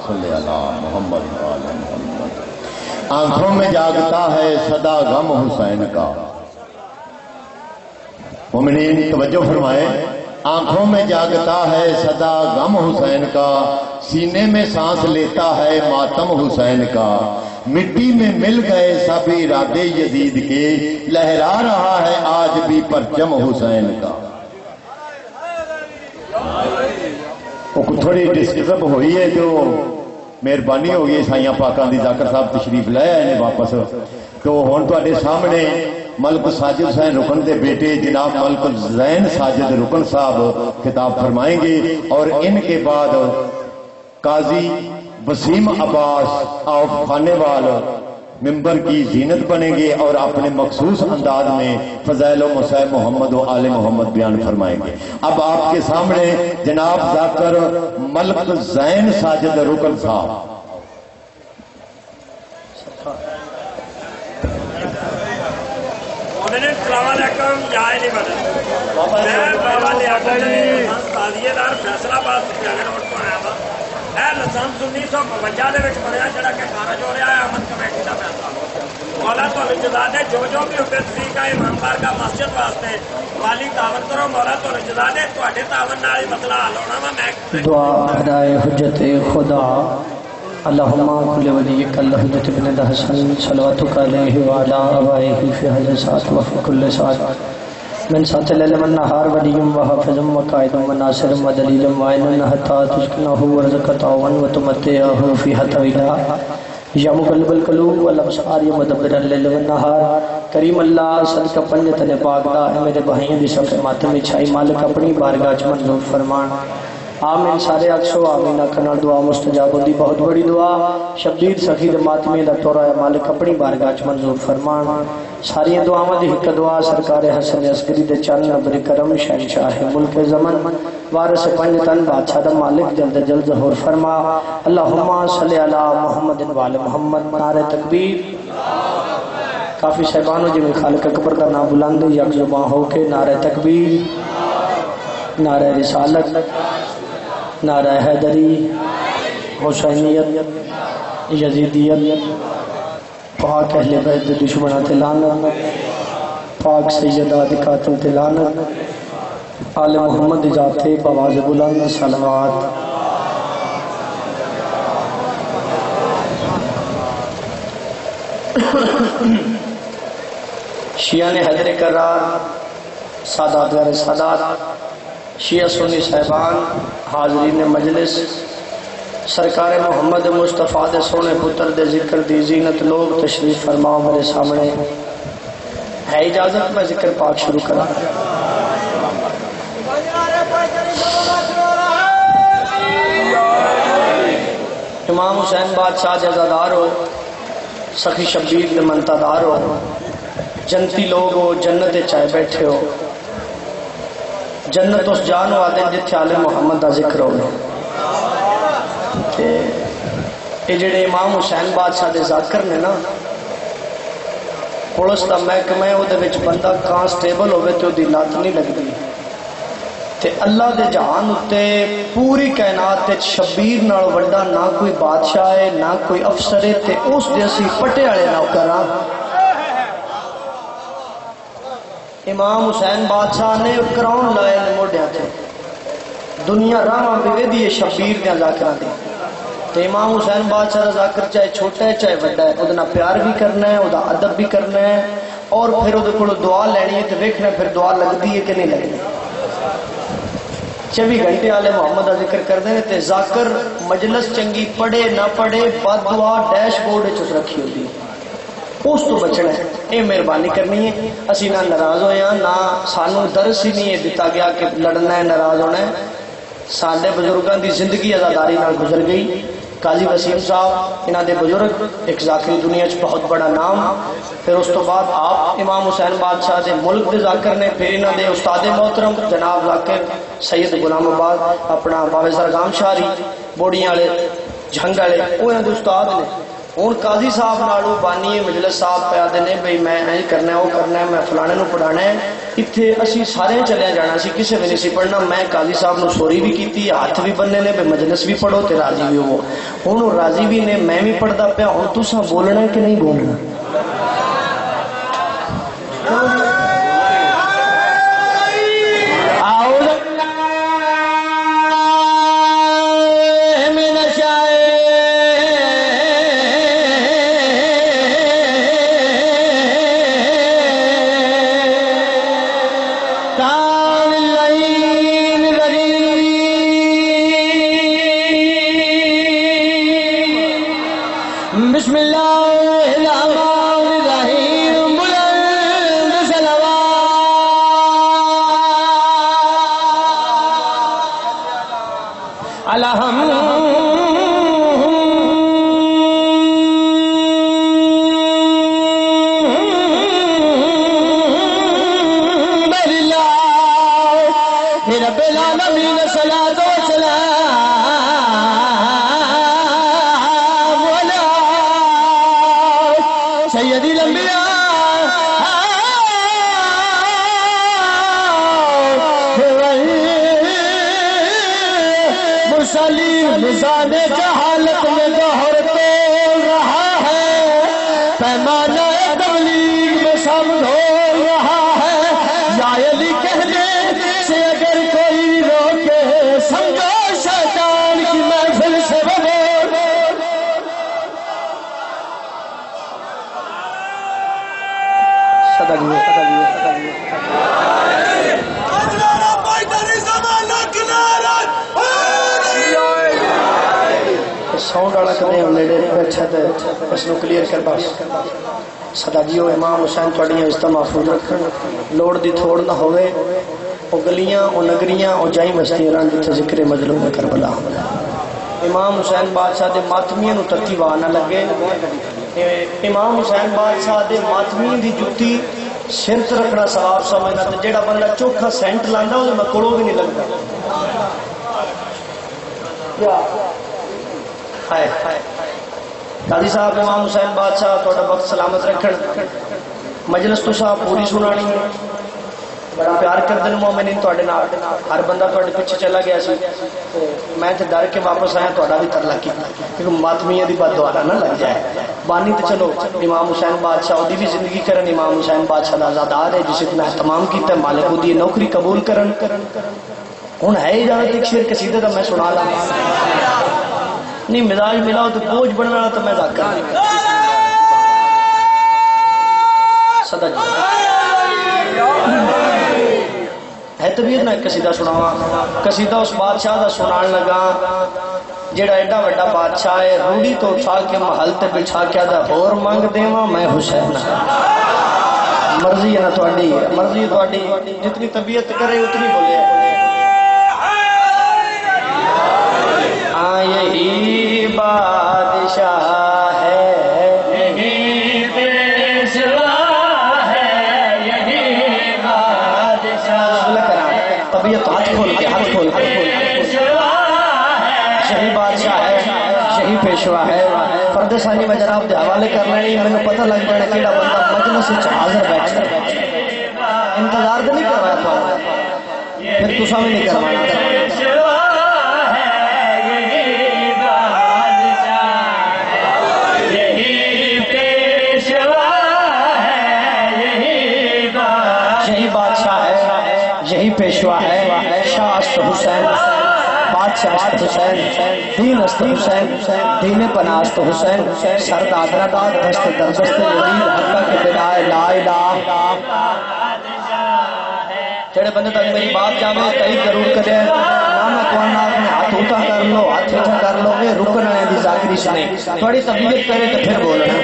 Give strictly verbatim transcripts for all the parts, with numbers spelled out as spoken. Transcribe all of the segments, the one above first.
صلی اللہ محمد وآل محمد۔ آنکھوں میں جاگتا ہے صدا غم حسین کا، مومنین توجہ فرمائے، آنکھوں میں جاگتا ہے صدا غم حسین کا، سینے میں سانس لیتا ہے ماتم حسین کا، مٹی میں مل گئے سب ارادے یزید کے، لہرا رہا ہے آج بھی پرچم حسین کا۔ تھوڑی ڈسٹرب ہوئی ہے جو مہربانی ہوگی سائیاں پاکاں دی ذاکر صاحب تشریف لے آئے ہیں واپس، تو ہن تواڈے سامنے ملک ساجد حسین رکن دے بیٹے جناب ملک زین ساجد رکن صاحب خطاب فرمائیں گے، اور ان کے بعد قاضی وسیم عباس آف خانے وال ممبر کی زینت بنیں گے اور اپنے مخصوص انداز میں فضائل و مصائب محمد و آل محمد بیان فرمائیں گے۔ اب آپ کے سامنے جناب ذاکر ملک زین ساجد رکن صاحب۔ السلام علیکم، جائے نہیں بنا میں بابا لیا کر فیصلہ باد روڈ تو آیا وا، لائسنس انیس سو بونجا بنیا جڑا کہ خارج ہو رہا ہے امن کمیٹی کا فیصلہ۔ مولا تو جزا دے جو جو بھی ہوتے طریقہ امام بارگاہ مسجد واسطے والی تعاون کرو، مولا تو جزا دے تواڈے تعاون نال ہی مسئلہ حل ہونا وا۔ میں دعا ادائے حجت خدا، اللہم کل ولیک الحجت ابن الحسن صلواتک علیہ وعلی آبائہ فی ہر ساعت وفی کل ساعت من سات اللیل والنہار ولیم وحافظم وقائدم وناصرم ودلیلم وعینن حتی تسکنہ ورزقتاون وتمتعہ فی حطویلہ یا مقلب القلوب والابصار یا مدبر اللیل والنہار۔ کریم اللہ صدقہ پنجتن پاک دا اے میرے بھائیوں دی صفحے ماتم چھائی مالک اپنی بارگاہ چ منظور فرمان۔ آمین سارے اکسو آمین کنار دعا مستجاب دی بہت بڑی دعا شبیر سخید ماتمی دا تورا مالک اپنی بارگاہ چ منظور فرمان۔ ساری دعاواں دی حق دعا سرکار حسن عسکری دے چن ابر کرم شہنشاہ ملک زمن وارث پنجتن بادشاہ دا مالک جلد جلد ظہور فرما۔ اللہم صلی علی محمد وعلی محمد۔ نعرہ تکبیر۔ کافی صاحبانوں جی میں خالق اکبر کا نام بلند یک زباں ہو کے نعرہ تکبیر، نعرہ رسالت، نعرہ حیدری، حسینیت، یزیدیت، پاک اہل بیت دشمنات لعنت، پاک سیدات قاتل لعنت، آل محمد ذات بواز بلند صلوات۔ شیعہ نے حیدر کرار، سادات غیر سادات، شیعہ سنی صاحبان، حاضرین مجلس، سرکار محمد مصطفیٰ دے سونے پتر دے ذکر دی زینت لوگ تشریف فرماؤ میرے سامنے۔ ہے اجازت میں ذکر پاک شروع کرا۔ امام حسین بادشاہ جزادار ہو، سخی شبیر دے منتدار ہو، جنتی لوگ ہو، جنت چائے بیٹھے ہو، جنت اس جان و آدھے جتھے آل محمد دا ذکر ہو گئے۔ یہ جڑے امام حسین بادشاہ دے ذاکر نے نا، پولیس دا محکمہ ہے، وہ دے وچ بندہ کانسٹیبل ہوئے تو دی لات نہیں لگتی، تے اللہ دے جہان اتے پوری کائنات تے شبیر نال وڈا نہ کوئی بادشاہ ہے نہ کوئی افسر ہے، تے اس دے اسی پٹے والے نوکراں۔ امام حسین بادشاہ نے کراؤن لائے موڈیا تھے، دنیا راہ بھی دی شبیر دیا ذاکرہ دی، تو امام حسین بادشاہ ذاکر چاہے چھوٹا ہے چاہے بڑا ہے، ادنا پیار بھی کرنا ہے، ادا ادب بھی کرنا ہے، اور پھر ادھے کو دعا لینی ہے تو ویکھنا پھر دعا لگتی ہے کہ نہیں لگتی۔ چوبی گھنٹے والے محمد کا ذکر کرتے ہیں تے ذاکر مجلس چنگی پڑھے نہ پڑھے بد دعا ڈیش بورڈ چ رکھی ہوتی ہے، اس تو بچنا ہے۔ یہ مہربانی کرنی ہے، اسی نہ ناراض ہوئے ہیں نہ سانو درس ہی نہیں دتا گیا کہ لڑنا ہے ناراض ہونا ہے۔ سارے بزرگوں کی زندگی آزاداری نال گزر گئی۔ قاضی وسیم صاحب انہوں دے بزرگ، ایک ذاکری دنیا چ بہت بڑا نام، پھر اس تو بعد آپ امام حسین بادشاہ دے ملک دے ذاکر نے، پھر انہوں دے استاد محترم جناب ذاکر سید غلام آباد اپنا بابے زرگام شاہری بوڑیاں والے جھنگ والے، وہ انہوں دے استاد نے، ہوں قاضی صاحب نالوں بانی مجلس صاحب پہ آتے نے بھائی میں این کرنا ہے وہ کرنا ہے میں فلانے نو پڑھانا ہے اتنے اسی سارے چلے جانا سی کسی بھی نہیں سی پڑھنا میں قاضی صاحب نو سوری بھی کی ہاتھ بھی بننے نے بھائی مجلس بھی پڑھو تے راضی بھی ہو ہوں راضی بھی نے میں بھی پڑھتا پیا ہوں تساں بولنا ہے کہ نہیں بولنا ساؤنڈ والا کدے نیڑے بیٹھا تے اس نو کلیئر کر بس صدا جیو امام حسین تواڈیاں عزت محفوظ رکھن لوڑ دی تھوڑ نہ ہوے او گلیاں او نگریاں او جائی بستیاں رہن جتھے ذکر مظلوم کربلا امام حسین بادشاہ دے ماتمیاں نو تتی وا نہ لگے امام حسین بادشاہ دے ماتمی دی جُتی سر تے رکھنا ثواب سمجھدا تے جیڑا بندہ چوکھا سینٹ لاندا او میں کوڑوں بھی نہیں لگدا کیا ہائے قاضی صاحب امام حسین بادشاہ تھوڑا وقت سلامت رکھن مجلس تو صاحب پوری سنانی بڑا پیار کر دن مومنین تواڈے نال ہر بندہ تواڈے پیچھے چلا گیا سی میں تے ڈر کے واپس آیا تواڈا بھی ترلا کیتا کیونکہ ماتمیہ دی بد دعا نہ لگ جائے بانی تے چلو امام حسین بادشاہ دی بھی زندگی کرن امام حسین بادشاہ دا آزادار ہے جس اتنا اہتمام کیتا ہے مالک دی نوکری قبول کرن ہن ہے اجازت ایک شعر قصیدے دا میں سنا لا نہیں مزاج ملاؤ تو بوجھ بننے والا تو میں ذاکر صدا جی ہے طبیعت نہ قصیدہ سناواں قصیدہ اس بادشاہ دا سنان لگا جڑا ایڈا وڈا بادشاہ ہے روڑی تو اٹھا کے محل تے بچھا کے دا اور منگ دیواں میں حسین مرضی ہے نا تہاڈی مرضی تہاڈی جتنی طبیعت کرے اتنی بولے یہی بادشاہ ہے یہی پیشوا ہے یہی بادشاہ طبیعت ہاتھ کھول کے ہاتھ کھول کے یہی بادشاہ ہے یہی پیشوا ہے پردے ثانی میں جناب دے حوالے کرنا نہیں میں نے پتہ لگ پڑا کیڑا بندہ مجلس وچ حاضر بیٹھا انتظار تو نہیں کر رہا تھا پھر تساں بھی نہیں کروانا یہی پیشوا ہے شاہ است حسین بادشاہ است حسین دین است حسین دین پناہ است حسین سر دادرہ داد دست در دست یزید حقہ کے بنائے لا الہ جڑے بندے تک میری بات جاوے تائید ضرور کرے نام اقوان ناک میں ہاتھ اٹھا کر لو ہاتھ اٹھا کر لو اے رکن آئے دی ذاکری سنے تھوڑی طبیعت کرے تو پھر بولنا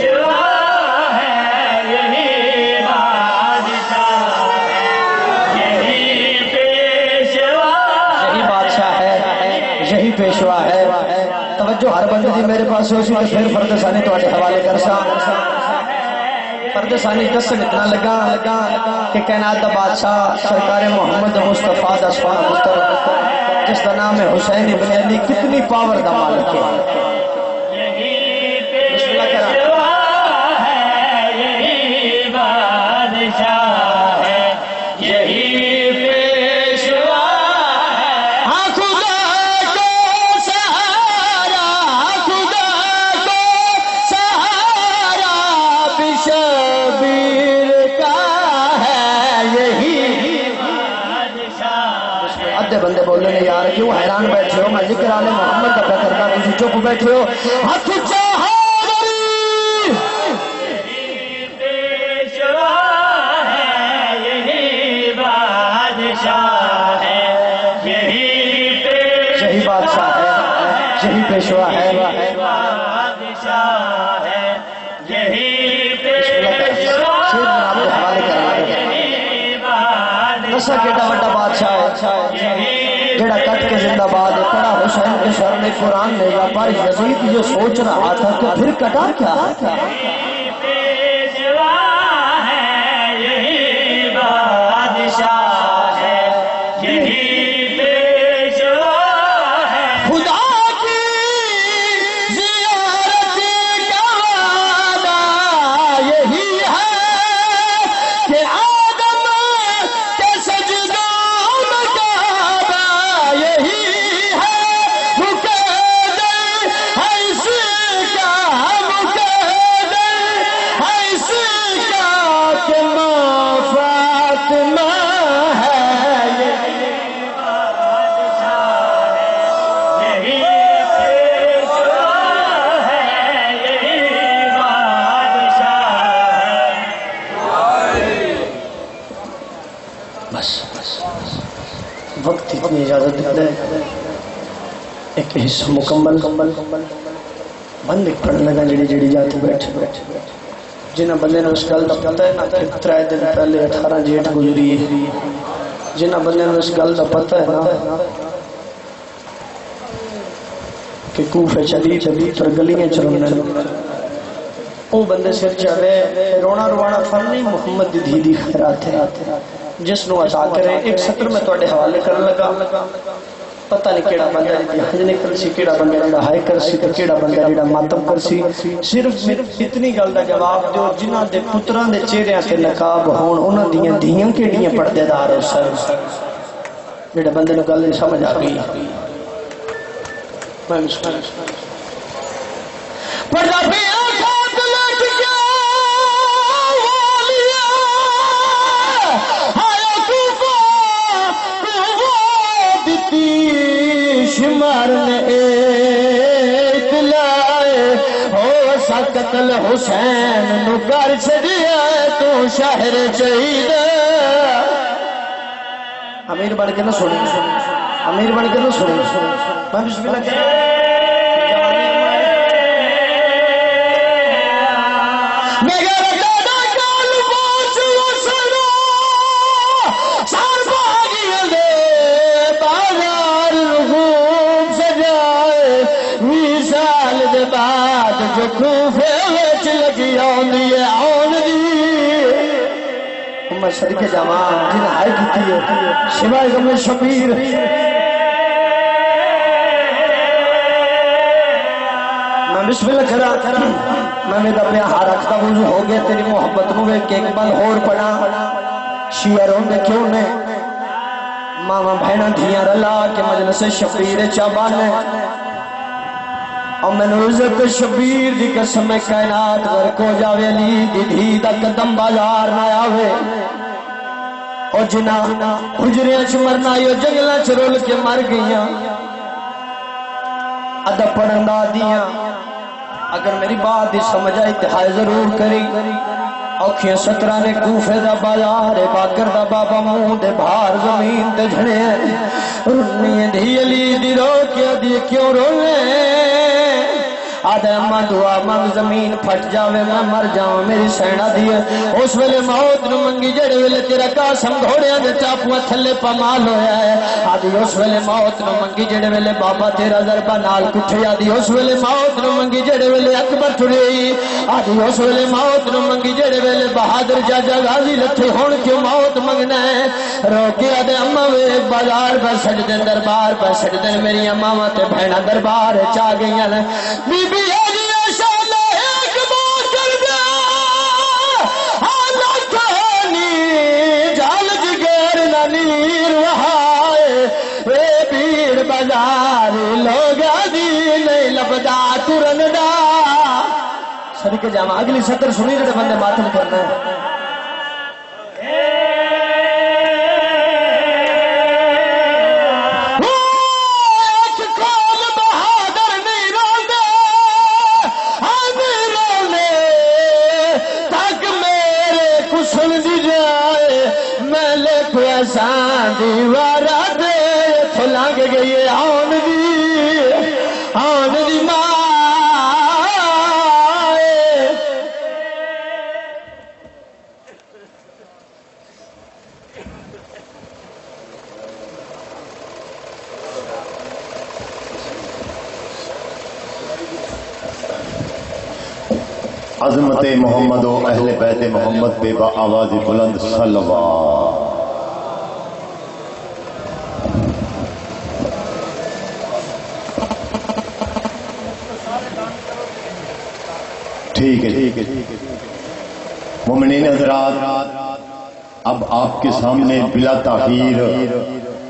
پیشوا ہے توجہ ہر بندے دی میرے پاس ہوئی سی تو پھر فرد ثانی تو حوالے کر سا فرد ثانی دسن اتنا لگا کہ کائنات دا بادشاہ سرکار محمد مصطفیٰ دا سبحان پتر جس کا نام ہے حسین ابن علی کتنی پاور دا مالک ہے ذکر آل محمد کا کرنا تسی چپ بیٹھے ہو ہاتھ اونچا یہی بادشاہ ہے یہی پیشوا ہے نسا کیڑا بڑا بادشاہ ہے جڑا کٹ کے زندہ باد ہے پڑا حسین کے سر نے قرآن نے یا پر یزید یہ سوچ رہا تھا کہ پھر کٹا کیا وقت اتنی اجازت دیتا ہے ایک حصہ مکمل بند ایک پڑھنے لگا جڑی جڑی جاتی بیٹھ جنہ بندے نے اس گل کا پتہ ہے نا ترائے دن پہلے اٹھارہ جیٹ گزری ہے جنہ بندے نے اس گل کا پتہ ہے نا کہ کوفے چلی چلی پر گلیاں چلنے او بندے سر چاہے رونا روانا فن نہیں محمد دی دھی دی خیرات ہے جس نو عطا کرے ایک سطر میں توڑے حوالے کرنے لگا پتہ نہیں کیڑا بندہ جی حج نکل سی کیڑا بندہ جڑا ہائے کر سی تے کیڑا بندہ جڑا ماتم کر سی صرف اتنی گل دا جواب جو جنہاں دے پتراں دے چہریاں تے نقاب ہون انہاں دیاں دھیاں کیڑیاں پردے دار ہو سن جڑے بندے نو گل نہیں سمجھ آ گئی میں پڑھدا پیا مارنے ایک لائے ہو سقتل حسین نو کر چھڑیا تو شہر چہید امیر بن کے نہ سنے امیر بن کے نہ سنے میں بسم اللہ کریں جو کوفے وچ لگی آندی ہے آن دی امت صدقے جاواں جن ہائے کیتی ہے سوائے غم شبیر میں بسم اللہ کرا میں میرا اپنے ہاتھ رکھتا وضو ہو گیا تیری محبت نو ویکھ کے ایک بار ہور پڑھا شیعہ روندے کیوں نے ماواں بہناں دھیاں رلا کے مجلس شبیر چا بانے اور میں نے عزت شبیر دی قسم کائنات ورک ہو جاوے علی دی دھی دا قدم بازار نہ آوے اور جنا حجریاں چ مرنا یو جنگلاں چ رول کے مر گئیاں ادب پڑھن دا دیاں اگر میری بات دی سمجھ آئی تے ہائے ضرور کری اوکھیاں سترہ نے کوفے دا بازار باکر دا بابا منہ دے بھار زمین تے جھڑے رنی دی علی دی رو کے دی کیوں رونے آدھے اماں دعا مانگ زمین پھٹ جاوے میں مر جاؤں میری سینہ دیئے اس ویلے موت نو منگی جڑے ویلے تیرا قاسم گھوڑیاں دے چاپوہ تھلے پامال ہویا ہے آدھی اس ویلے موت نو منگی جڑے ویلے بابا تیرا ضربہ نال کٹھے آدھی اس ویلے موت نو منگی جڑے ویلے اکبر ٹھڑی آدھی اس ویلے موت نو منگی جڑے ویلے بہادر جاجا غازی لتھے ہون کیوں موت منگنا ہے روکے آدھے اماں وے بازار پر سجدن دربار پر سجدن میری اماں تے بہنہ دربار چاہ گئیاں بی بی ایجی اشالہ ایک بار کر دیا حالت ہونی جال جگر ننیر وہائے اے بھیڑ بازار لوگا دی نہیں لبدا ترن دا صدقے جامعہ اگلی سطر سنی رہے بندے ماتم کرنا ہے ایک کار عظمت محمد و اہل بیت محمد پہ با آواز بلند صلوات. ٹھیک ہے ٹھیک ہے مومنین حضرات، اب آپ کے سامنے بلا تاخیر